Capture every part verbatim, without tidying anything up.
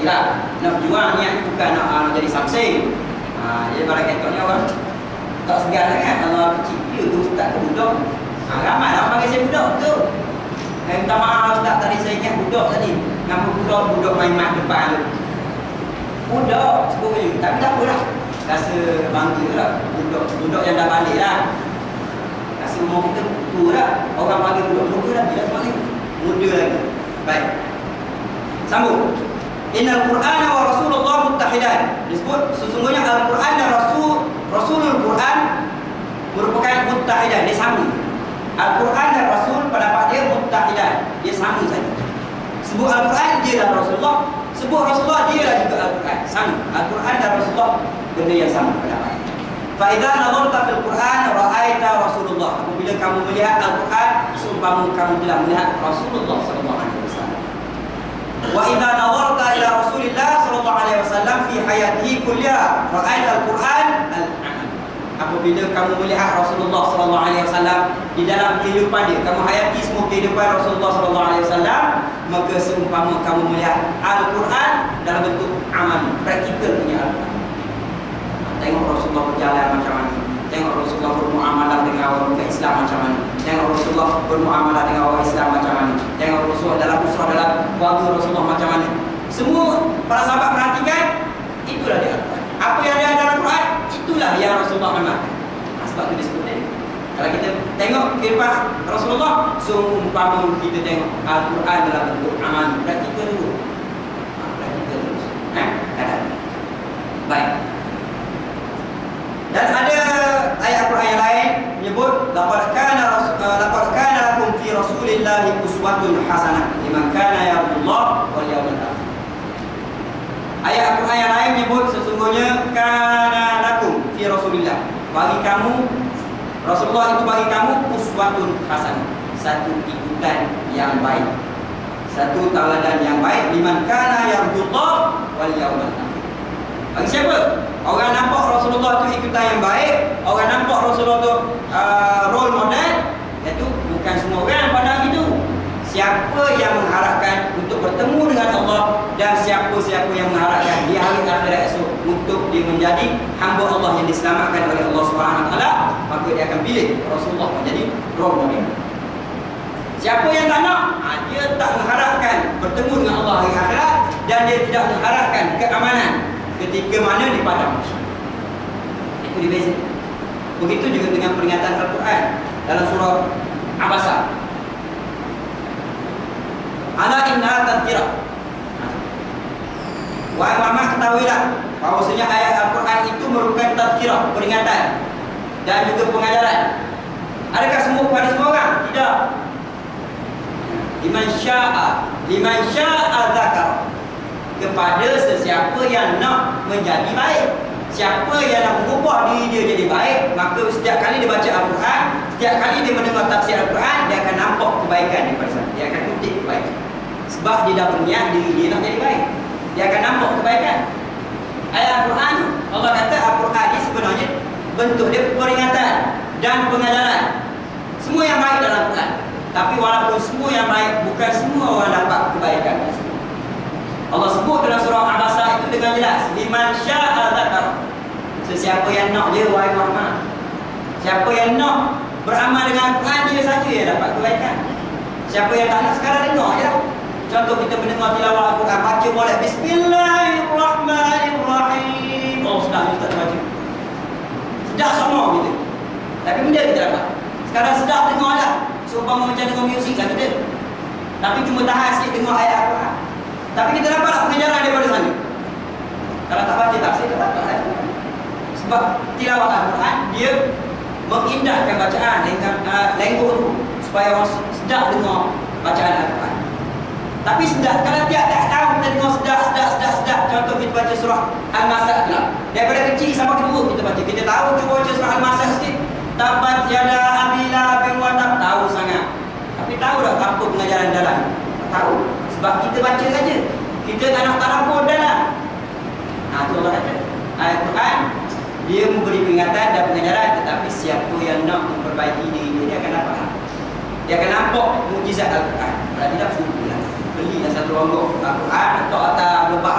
kecil lah. Nak berjuang niat bukan nak uh, jadi something. Ha, jadi pada ketoknya orang tak segan kan Allah kecil dia tu ustaz ke budak. Ha, ramai lah panggil saya budak tu. Eh, minta maaf ustaz, tadi saya ingat budak tadi. Nama budak, budak main mat depan tu. Budak sebut je, tapi tak apa lah. Rasa bangga lah. Budak, budak yang dah balik lah. Rasa umur kita tua lah. Orang panggil budak muda lah, bila panggil muda lagi. Baik, sambung. Innal Qur'ana wa Rasulullah muttahidan. Disebut sesungguhnya Al-Quran dan Rasul Rasulul Quran merupakan muttahidan, dia sama. Al-Quran dan Rasul pendapat dia muttahidan, dia sama saja. Sebut Al-Quran dia dan Rasulullah, sebut Rasulullah dia dan juga Al-Quran, sama. Al-Quran dan Rasulullah benda yang sama pendapat. Fa idza nazarta fil Quran ra'aita Rasulullah. Apabila kamu melihat Al-Quran, seumpama kamu telah melihat Rasulullah sallallahu alaihi wasallam. Wa idza nazarta ila Rasulillah sallallahu alaihi wasallam fi hayatihi kulliha ra'aita Al-Quran al-amal. Apabila kamu melihat Rasulullah sallallahu alaihi wasallam di dalam kehidupan dia, kamu hayati semua kehidupan Rasulullah sallallahu alaihi wasallam, maka seumpama kamu melihat Al-Quran dalam bentuk amal, praktikal punya Al-Quran. Tengok Rasulullah berjalan macam mana, tengok Rasulullah bermuamalah dengan orang bukan Islam macam mana, tengok Rasulullah bermuamalah dengan orang Islam macam mana, tengok Rasulullah dalam usrah, dalam keluarga Rasulullah macam mana. Semua para sahabat perhatikan, itulah dia Al-Quran. Apa yang ada dalam Al-Quran, itulah yang Rasulullah amalkan. Nah, sebab itu disebut ni. Kalau kita tengok kehidupan Rasulullah, seumpama kita tengok Al-Quran dalam bentuk amal, praktikal dulu. Ha, praktikal terus. Eh? Ada. Baik. Dan ada ayat Al-Quran yang lain menyebut laqad kana laqad kana lakum fi Rasulillahi uswatun hasanah liman kana yarjullah wal yawmal akhir. Ayat Al-Quran yang lain menyebut sesungguhnya kana lakum fi Rasulillah, bagi kamu Rasulullah itu bagi kamu uswatun hasanah, satu ikutan yang baik, satu tauladan yang baik liman kana yarjullah wal yawmal akhir. Bagi siapa? Orang nampak Rasulullah tu ikutan yang baik, orang nampak Rasulullah tu uh, role model, iaitu bukan semua orang pandang itu. Siapa yang mengharapkan untuk bertemu dengan Allah dan siapa-siapa yang mengharapkan di hari akhirat esok untuk dia menjadi hamba Allah yang diselamatkan oleh Allah Subhanahu Wa Taala, maka dia akan pilih Rasulullah menjadi role model. Siapa yang tak nak, dia tak mengharapkan bertemu dengan Allah hari akhirat dan dia tidak mengharapkan keamanan ketika mana di padang mahsyar. Itu dibeza. Begitu juga dengan peringatan Al-Quran dalam surah Abasa. Ala inna tadhkirah. Wahai Muhammad, ketahuilah bahawasanya ayat Al-Quran itu merupakan tadhkirah, peringatan dan juga pengajaran. Adakah semua kepada semua orang? Tidak. Liman sya'a, liman sya'a dzakar. Kepada sesiapa yang nak menjadi baik, siapa yang nak mengubah diri dia jadi baik, maka setiap kali dia baca Al-Quran, setiap kali dia mendengar tafsir Al-Quran, dia akan nampak kebaikan daripada sana. Dia akan kutip kebaikan. Sebab dia dah berniat diri dia nak jadi baik, dia akan nampak kebaikan. Ayat Al-Quran tu, Allah kata Al-Quran ni sebenarnya bentuk dia peringatan dan pengajaran. Semua yang baik dalam Al-Quran. Tapi walaupun semua yang baik, bukan semua orang dapat kebaikan. Allah sebut dalam surah Abasa itu dengan jelas, liman sya'a dzakar. Sesiapa yang nak dia, wahai Muhammad. Siapa yang nak beramal dengan Al-Quran, dia saja yang dapat kebaikan. Siapa yang tak nak, sekarang dengar je lah. Contoh kita mendengar tilawah Al-Quran, baca boleh Bismillahirrahmanirrahim. Oh, sedap Ustaz baca. Sedap sama kita. Tapi benda kita dapat. Sekarang sedap dengar lah. Seumpama macam dengar muzik lah kita. Tapi cuma tahan sikit dengar ayat Al-Quran. Tapi kita dapat pengajaran daripada sana. Kalau tak baca tafsir, tak dapat lah. Sebab tilawah Al-Quran, dia mengindahkan bacaan lengkok tu, supaya orang sedap dengar bacaan Al-Quran. Tapi sedap, kalau tiap-tiap tahun kita dengar sedap, sedap, sedap, sedap. Contoh kita baca surah Al-Masad pula. Daripada kecil sampai kedua kita baca. Kita tahu, cuba baca surah Al-Masad sikit. Tabat yada abila bin watab, tahu sangat. Tapi tahu tak apa pengajaran dalam? Tak tahu. Sebab kita baca saja. Kita tak nak tadabbur dalam. Nah, tu Allah kata. Ayat Quran dia memberi peringatan dan pengajaran, tetapi siapa yang nak memperbaiki diri dia, dia akan dapat. Dia akan nampak mukjizat Al-Quran. Kalau tidak, suruhlah belilah satu ronggok Al-Quran atau atas lebah atau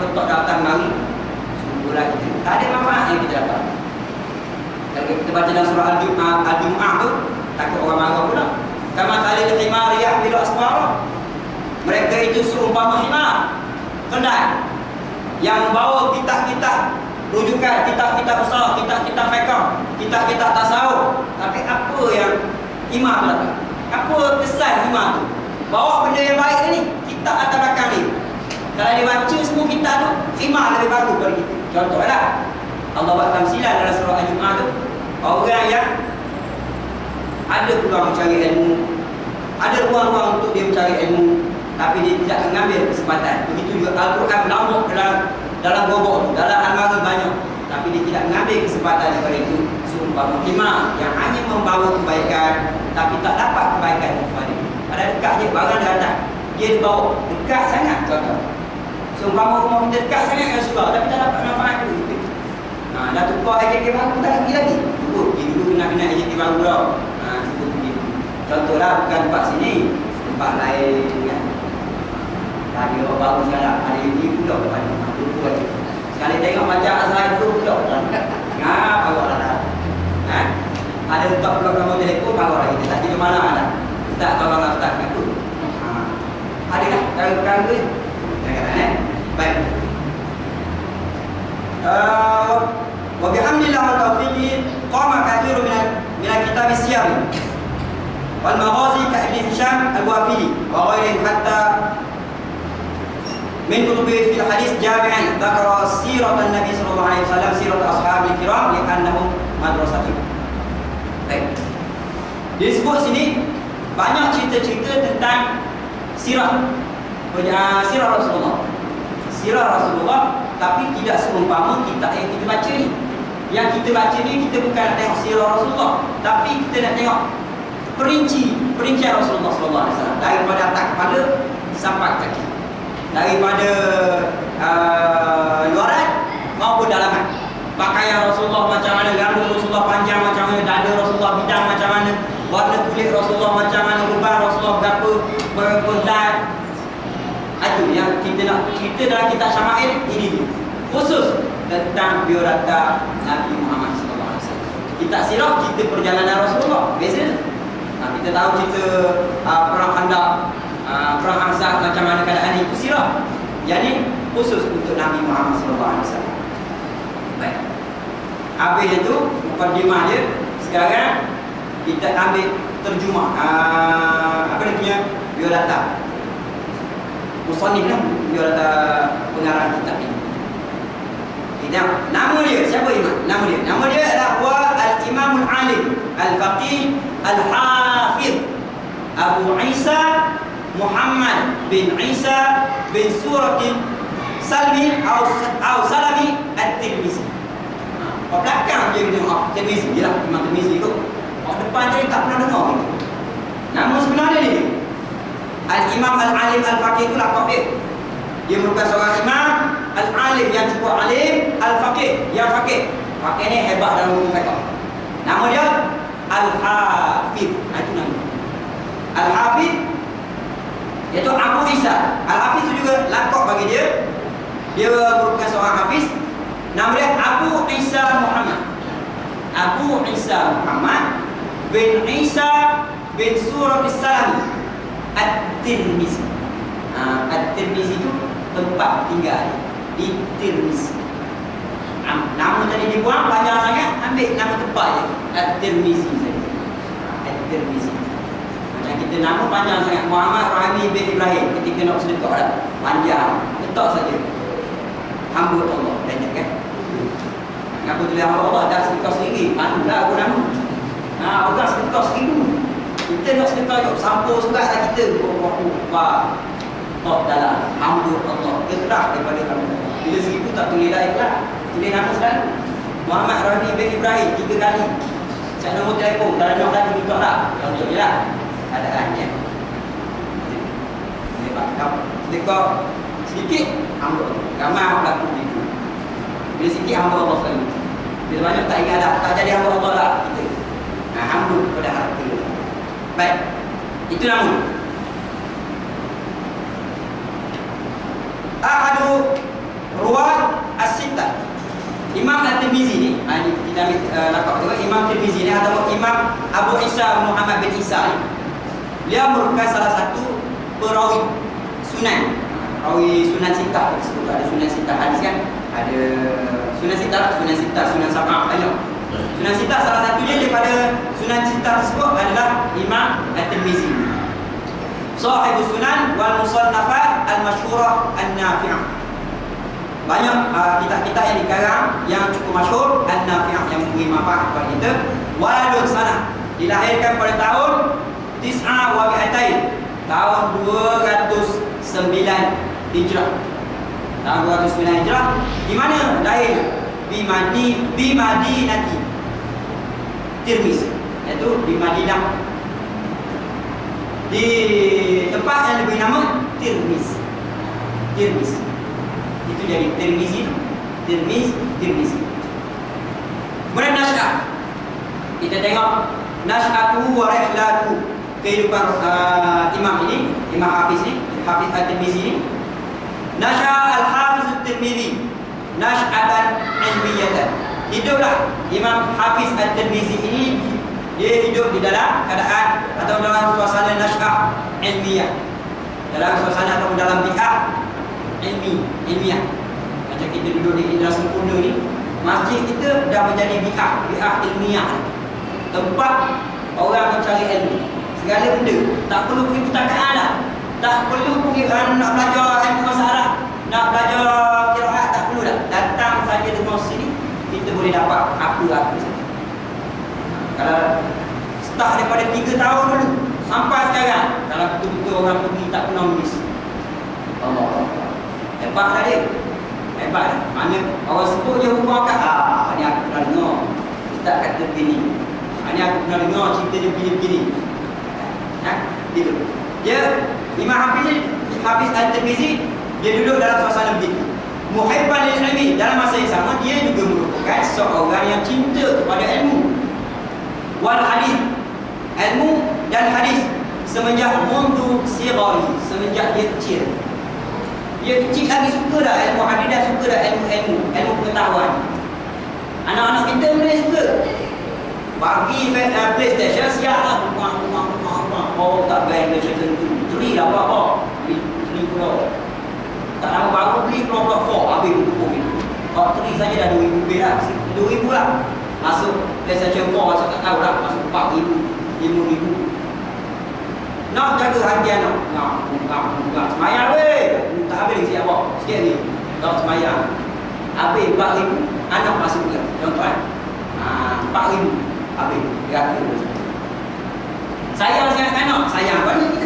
tak datang mari, sungguhlah kita tak ada manfaat yang kita dapat. Kalau kita baca dalam surah Al-Jum'ah, Al-Jum'ah tu, takut orang marah pula. Kama talil himar yahmilu asfara. Mereka itu seumpama himar, kedai yang membawa kitab-kitab rujukan, kitab-kitab besar, kitab-kitab fiqh, kitab-kitab tasawuf. Tapi apa yang himar tu dapat? Apa kesan himar tu? Bawa benda yang baik ni, kitab atas belakang ni. Kalau dia baca semua kitab tu, himar lebih bagus daripada kita. Contohlah, Allah buat tamsilan dalam surah Al-Jum'ah tu, orang yang ada peluang mencari ilmu, ada ruang-ruang untuk dia mencari ilmu, tapi dia tidak mengambil kesempatan. Begitu juga Al-Quran melambuk dalam dalam gobok tu, dalam almari banyak, tapi dia tidak mengambil kesempatan daripada itu. Seumpama himar yang hanya membawa kebaikan, tapi tak dapat kebaikan kepada dia. Ada dekat je, barang dah datang, dia dibawa dekat sangat. Contoh, seumpama rumah kita dekat sangat yang suka, tapi tak dapat manfaat tu. Ha, dah tukar A J K baru, tak lagi lagi. Cukup, dia dulu kena-kena A J K baru dah. Ha, cukup begitu. Contohlah, bukan tempat sini, tempat lain kan. Radio baru sekarang, ada YouTube pula, ada YouTube lagi. Sekali tengok macam asal itu pula. Ngap, bawa lah. Ha? Ada letak pula nombor telefon, bawa lagi. Dia tak tidur malam ada. Ustaz, tolonglah Ustaz, kat tu. Ha. Ada lah, cara-cara tu. Kata-kata eh. Baik. Uh, wa bihamdillah wa taufiqi qama kathirun min min kitab as-siyar wal maghazi ka Ibn Hisham al-Wafili wa ghairihi hatta min kutubi fi al-hadith jami'an dzakara sirat an-nabi sallallahu alaihi wasallam sirat ashabil kiram li'annahum madrasatun. Baik. Disebut sini banyak cerita-cerita tentang sirah sirah Rasulullah. Sirah Rasulullah, tapi tidak seumpama kitab yang kita baca ni. Yang kita baca ni, kita bukan nak tengok sirah Rasulullah, tapi kita nak tengok perinci perincian Rasulullah sallallahu alaihi wasallam daripada atas kepala sampai kaki, daripada uh, luaran maupun dalaman. Pakaian Rasulullah macam mana, rambut Rasulullah panjang macam mana, dada Rasulullah bidang macam mana, warna kulit Rasulullah macam mana, ruban Rasulullah berapa, berapa. Itu yang kita nak cerita dalam kitab Syama'il ini, khusus tentang biodata Nabi Muhammad sallallahu alaihi wasallam. Kitab sirah kita perjalanan Rasulullah, beza. Nah, kita tahu cerita uh, perang Khandaq, uh, perang Ahzab macam mana keadaan itu sirah. Jadi khusus untuk Nabi Muhammad sallallahu alaihi wasallam. Baik. Habis itu mukadimah dia. Sekarang kita ambil terjemah uh, apa dia punya biodata. Musannif lah, dia ada pengarang kitab ini. Kita, nama dia, siapa imam? Nama dia, nama dia adalah wa al-Imamul Alim, Al-Faqih, Al-Hafidh Abu Isa Muhammad bin Isa bin Suratin Salmi atau Salami At-Tirmizi. Kat belakang dia kena tengok Tirmizi je lah, Imam Tirmizi tu. Kat depan tadi tak pernah dengar gitu. Nama sebenarnya dia Al-Imam Al-Alim Al-Faqih itu lakab dia. Dia merupakan seorang imam Al-Alim yang cukup alim, Al-Faqih yang faqih. Faqih ni hebat dalam ilmu fiqh. Nama dia Al-Hafidh. Itu nama Al-Hafidh, iaitu Abu Isa. Al-Hafidh itu juga lakab bagi dia. Dia merupakan seorang hafiz. Nama dia Abu Isa Muhammad. Abu Isa Muhammad bin Isa bin Surat As-Salami At-Tirmizi. Ha, At-Tirmizi itu tempat tinggal di Tirmizi. Nama tadi dibuang panjang sangat, ambil nama tempat je, At-Tirmizi saja. At-Tirmizi. Macam kita nama panjang sangat, Muhammad Rahmi bin Ibrahim, ketika nak sedekah dah panjang, letak saja hamba Allah, banyak kan. Kenapa tulis hamba Allah? Dah sedekah sendiri, malulah aku nama. Nah, orang sedekah sendiri. Kita nak sedekah yuk, sampul surat lah kita. Allahu Akbar. Oh, dalam hamba Allah, ikhlas daripada kamu. Bila seribu tak tulis dah ikhlas, tulis nama selalu Muhammad Rahmi bin Ibrahim tiga kali. Cak nombor telefon, kalau nak lagi minta lah. Contoh je lah keadaannya. Sedekah sedikit, hamba Allah. Ramai orang berlaku begitu. Bila sikit, hamba Allah selalu. Bila banyak tak ingat dah, tak jadi hamba Allah lah kita. Nah, hamba kepada harta. Baik, itu nama. Ahadu Ruwat As-Sittah. Imam At-Tirmizi ni, ha, ni kita ambil uh, lakab tu, Imam Tirmizi ni atau Imam Abu Isa Muhammad bin Isa ni, dia merupakan salah satu perawi sunan. Perawi sunan sittah. Sebut ada sunan sittah hadis kan? Ada sunan sittah, sunan sittah, sunan sab'ah banyak. Sunan sittah salah satunya daripada sunan sittah tersebut adalah Imam At-Tirmizi. Sahibus Sunan wal Musannafat al-Masyhurah an-Nafi'ah. Banyak uh, kitab-kitab yang dikarang yang cukup masyhur, an-Nafi'ah, yang memberi manfaat kepada kita. Waladun sana, dilahirkan pada tahun Tis'a wa mi'atain, tahun dua ratus sembilan Hijrah. Tahun dua ratus sembilan Hijrah. Di mana lahir? Di Madi, di Madinati Tirmiz, iaitu di Madinah, di tempat yang diberi nama Tirmiz. Tirmiz itu jadi Tirmizi, Tirmiz, Tirmizi. Kemudian nasy'ah, kita tengok nasy'atu wa rihlatu, kehidupan uh, imam ini, Imam Hafiz ini, Hafiz At-Tirmizi ini. Nasya'a Al-Hafiz At-Tirmizi nasy'atan ilmiyatan. Hiduplah Imam Hafiz At-Tirmizi ini, dia hidup di dalam keadaan atau dalam suasana nasy'ah ilmiah, dalam suasana atau dalam bi'ah ilmi, ilmiah. Macam kita duduk di Indra Sempurna ni, masjid kita dah menjadi bi'ah, bi'ah ilmiah, tempat orang mencari ilmu segala benda. Tak perlu pergi perpustakaan dah, tak perlu pergi uh, nak belajar ilmu masalah, nak belajar qiraat, tak perlu dah. Datang saja dengan sini, kita boleh dapat apa-apa saja. Kalau start daripada tiga tahun dulu sampai sekarang, kalau betul-betul orang pergi tak pernah miss. Allah Allah, hebat lah dia, hebat lah. Mana orang sebut je rumah kat, ah, ni aku pernah dengar ustaz kata begini, ah, ni aku pernah dengar cerita dia begini-begini. Ha? Gitu. Dia Imam Hafiz, Hafiz At-Tirmizi, dia duduk dalam suasana begitu. Muhibban lil ilmi, dalam masa yang sama dia juga merupakan seorang yang cinta kepada ilmu. Wal hadis, ilmu dan hadis semenjak mundu sighari, semenjak dia kecil. Dia kecil lagi suka dah ilmu hadis dan suka dah ilmu-ilmu, ilmu pengetahuan. Anak-anak kita boleh suka. Bagi uh, PlayStation siap lah, rumah, rumah, rumah, rumah. Oh tak bayar PlayStation tu, beli lah apa-apa, beli, beli pula. Tak lama baru beli Chromebook empat, habis buku itu. Kalau beli saja dah dua ribu lebih lah, dua ribu lah. Masuk PlayStation empat, saya tak tahu lah, masuk empat ribu, lima ribu. Nak jaga hati anak, nak, nak, nak semayang weh, tak habis siap apa, sikit ni. Kalau semayang, habis empat ribu, anak masuk juga, contoh kan. empat ribu, habis, berakhir. Sayang sangat anak, sayang pada kita.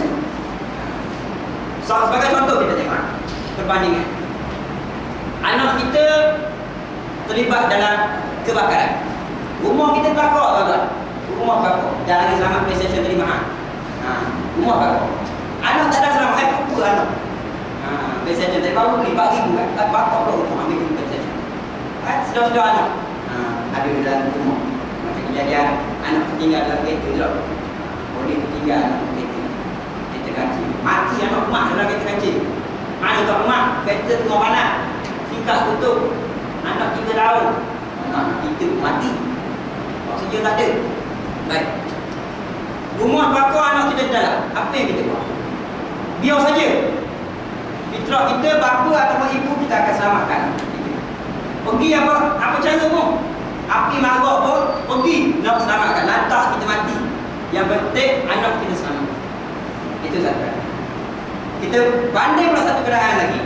So, sebagai contoh kita tengok perbandingan. Anak kita terlibat dalam kebakaran. Rumah kita bakar, tuan-tuan. Rumah bakar. Dah lagi selamat PlayStation tadi mahal. Ha, rumah bakar. Anak tak ada selamat. Eh, apa anak? Ha, PlayStation tadi baru beli empat ribu kan. Tak bakar pula rumah ambil PlayStation. Kan, sedar-sedar anak. Ha, ada dalam rumah. Macam kejadian anak tertinggal dalam kereta je. Boleh tertinggal dalam kereta. Kereta kancing. Mati anak mak dalam kereta kancing. Mana tak mak? Kereta tengah panas. Singkat tutup. Anak tiga tahun. Anak kita mati. Oksigen tak ada. Baik. Rumah bakar anak kita dalam. Apa yang kita buat? Biar saja. Fitrah kita, bapa ataupun ibu, kita akan selamatkan. Pergi apa? Apa cara pun? Api marah pun, pergi nak selamatkan. Lantas kita mati. Yang penting anak kita selamat. Itu satu. Kita banding pula satu keadaan lagi.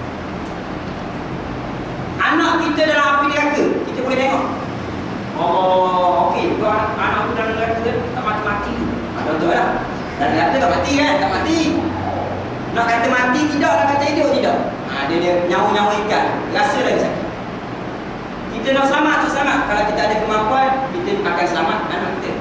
Anak kita dalam api neraka, kita boleh tengok. Oh, okey, tu anak, anak tu dalam neraka tak mati-mati. Contoh lah. Dalam neraka tak mati kan? Tak mati. Nak kata mati tidak, nak kata hidup tidak. Ha, dia dia nyawa-nyawa ikan. Rasa lagi sakit. Kita nak selamat tu selamat. Kalau kita ada kemampuan, kita akan selamat anak kita.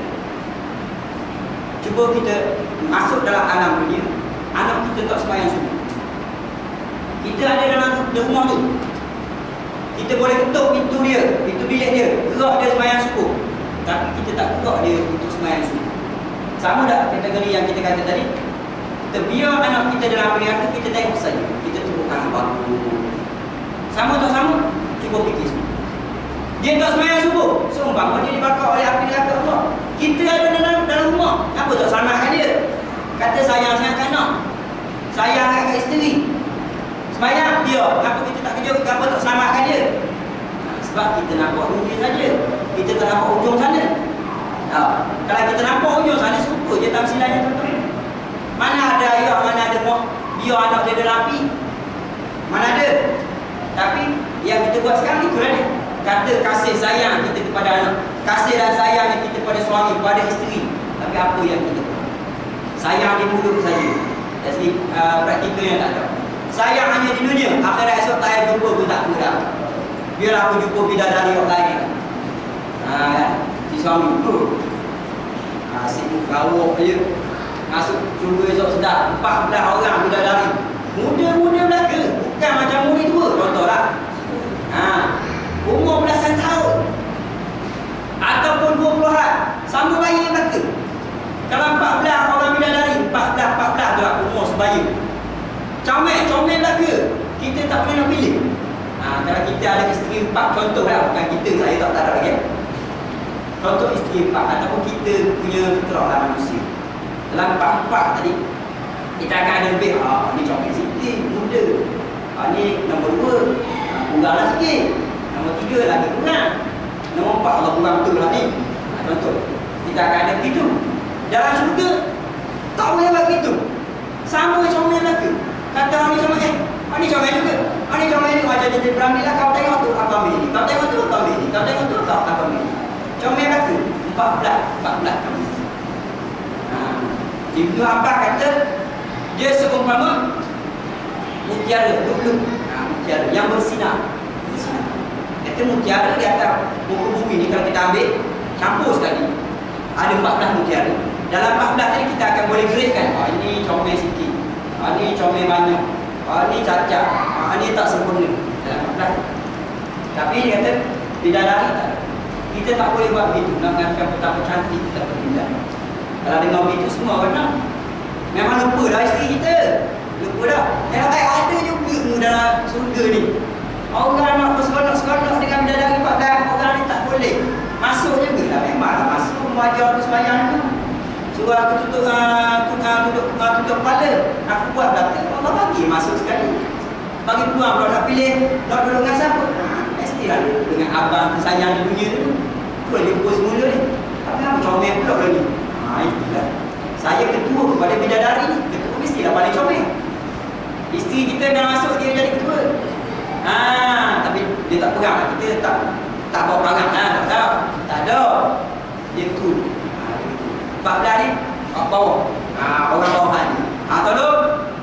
Cuba kita masuk dalam alam dunia. Anak kita tak sembahyang subuh. Kita ada dalam rumah tu. Kita boleh ketuk pintu dia, pintu bilik dia, gerak dia sembahyang subuh. Tapi kita tak gerak dia untuk sembahyang subuh. Sama tak kategori yang kita kata tadi? Kita biar anak kita dalam neraka, kita tengok saja. Kita tumbuhkan bagus. Sama tak sama? Cuba fikir semua. Dia tak sembahyang subuh, seumpama dia dibakar oleh api neraka Allah. Kita ada dalam, dalam rumah, apa tak selamatkan dia? Kata sayang sangat anak, sayang kat isteri, sembahyang dia, kenapa kita tak kerja, kenapa tak selamatkan dia? Sebab kita nampak dunia saja, kita tak nampak ujung sana. Ha, kalau kita nampak ujung sana, suka je tamsilannya tuan-tuan. Mana ada ayah, mana ada mak, biar anak dia dalam api, mana ada. Tapi yang kita buat sekarang itulah dia. Kata kasih sayang kita kepada anak, kasih dan sayang kita kepada suami, kepada isteri. Tapi apa yang kita buat? Sayang di mulut saja, dari segi uh, praktikal yang tak ada. Sayang hanya di dunia, akhirat esok tak payah jumpa pun tak mudah. Biar aku jumpa bidadari orang lain. Ha, si suami tu asyik kawak je, masuk syurga esok sedap. Empat belas orang bidadari, muda-muda belaka, bukan macam murid tua. Contohlah, ha, umur belasan tahun ataupun dua puluhan, sama bayi yang belaka. Kalau empat belas orang bidadari, empat belas empat belas tu lah umur sebaya. Comel, comel belaka, kita tak boleh nak pilih. Ha, kalau kita ada isteri empat, contoh lah, bukan kita, saya tak tahu lagi. Contoh isteri empat, ataupun kita punya fitrah lah manusia. Dalam empat-empat tadi, kita akan ada lebih, ah, ni comel sikit, muda. Ah, ni nombor dua, ah, kurang lah sikit. Nombor tiga lagi kurang. Nombor empat, Allah kurang betul lah ni. Ha, contoh, kita akan ada begitu. Dalam syurga, tak boleh buat begitu. Sama comel belaka. Kata orang ni comel, eh, orang ni comel juga. Orang ni comel ni macam dia berambil lah. Kau tengok tu, apa ambil ni. Kau tengok tu, apa ambil ni. Kau tengok tu, apa ambil ni. Comel belaka. Empat belas, empat belas comel. Ha. Ibnu Abbas kata, dia seumpama mutiara, lulu. Ha, mutiara yang bersinar. Bersinar. Kata mutiara di atas muka bumi ni, kalau kita ambil, campur sekali. Ada empat belas mutiara. Dalam empat belas tadi kita akan boleh gradekan. Oh, ini comel sikit. Oh, ini comel banyak. Oh, ini cacat. Oh, ini tak sempurna. Dalam empat belas. Tapi dia kata, bidadari tak ada. Kita tak boleh buat begitu. Nak mengatakan betapa cantik kita berpindah. Kalau dengar begitu semua benar. Memang lupa dah isteri kita. Lupa dah. Yang lain ada juga mu dalam surga ni. Orang nak berseronok-seronok dengan bidadari empat belas. Orang ni tak boleh. Masuk juga lah. Memanglah masuk. Mengajar aku sembahyang tu. Suruh aku tutup uh, tutup, tutup, uh, tutup kepala. Aku buat belakang. Allah bagi masuk sekali. Bagi peluang kalau nak pilih. Nak duduk dengan siapa? Ha, mestilah dengan abang tersayang di dunia tu. Tu yang jumpa semula ni. Tapi apa comel pula pula ni? Ha, itulah. Saya ketua kepada bidadari ni. Ketua mestilah paling comel. Isteri kita dah masuk dia jadi ketua. Ha, tapi dia tak pegang. Kita tak tak bawa perangai. Ha, tak tahu. Tak ada. Dia tu. empat belas ni kat bawah. Ha, orang bawahan ni. Ha, tolong.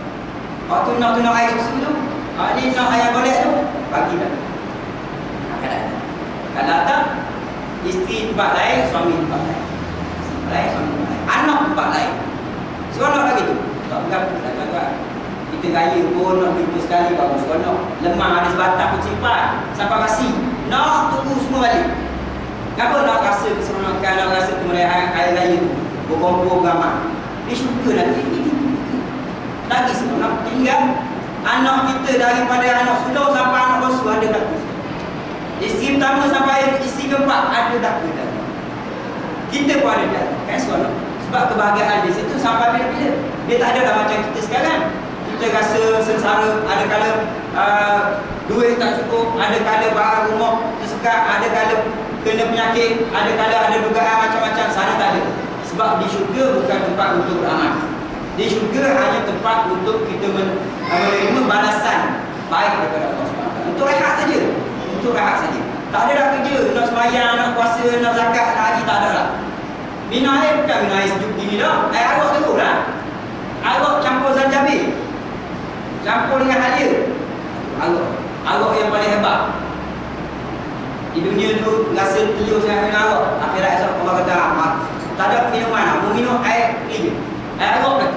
Waktu nak tu nak air susu tu. Ha, ni nak air golek tu. Bagi dah. Ha, kadang-kadang. Kalau tak, isteri tempat lain, suami tempat lain. Tempat lain, suami tempat lain. Anak tempat lain. Seronok lagi tu. Tak berapa tak tuan-tuan. Kita kaya pun nak jumpa sekali bagus seronok. Lemah ada sebatang pun simpan. Sampai kasih. Nak tunggu semua balik. Kenapa nak rasa keseronokan, nak rasa kemeriahan air raya tu? Berkumpul beramai. Dia syurga nanti. Lagi seronok. Tinggal anak kita daripada anak sulung sampai anak basuh ada dakwa. Isteri pertama sampai isteri keempat ada dakwa dah. Kita pun ada dah. Kan seronok. Sebab kebahagiaan di situ sampai bila-bila. Dia tak ada dah macam kita sekarang. Kita rasa sengsara, ada kala uh, duit tak cukup, ada kala barang rumah tersekat, ada kala kena penyakit, ada kala ada dugaan macam-macam. Sana tak ada. Sebab di syurga bukan tempat untuk beramal. Di syurga hanya tempat untuk kita men menerima balasan baik daripada Allah subhanahu wa taala. Untuk rehat saja. Untuk rehat saja. Tak ada dah kerja, nak sembahyang, nak puasa, nak zakat, nak haji, tak ada lah. Minum air bukan minum air sejuk gini dah. Air arok teruk lah. Arok campur zanjabil. Campur dengan halia. Arok. Arok yang paling hebat. Di dunia tu rasa telur sangat minum arok. Akhirat esok Allah kata, tak ada minuman, mau minum air ni je. Air arok dah.